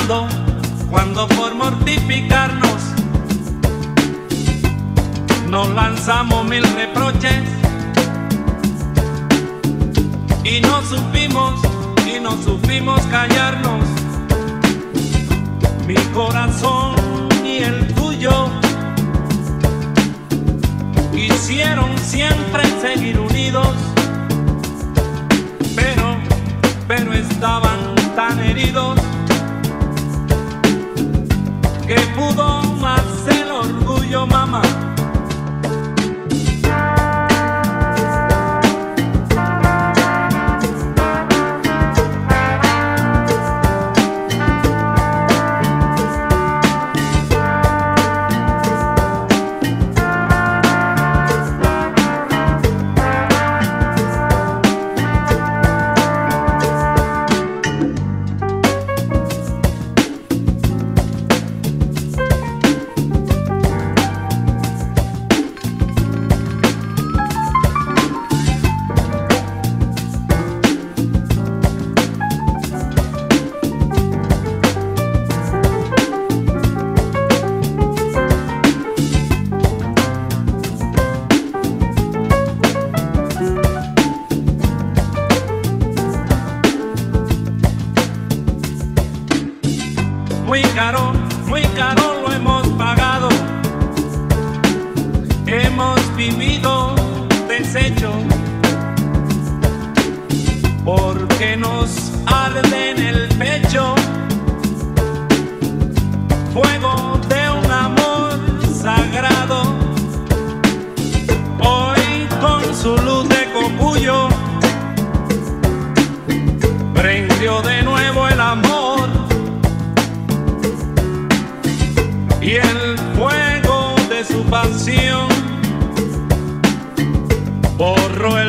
cuando por mortificarnos nos lanzamos mil reproches y no supimos callarnos. Mi corazón y el tuyo quisieron siempre seguir unidos, pero estaban tan heridos que pudo más el orgullo, mamá. Muy caro lo hemos pagado, hemos vivido deshecho, porque nos arde en el pecho fuego de un amor sagrado. Hoy con su luz de copullo prendió de nuevo el amor, y el fuego de su pasión borró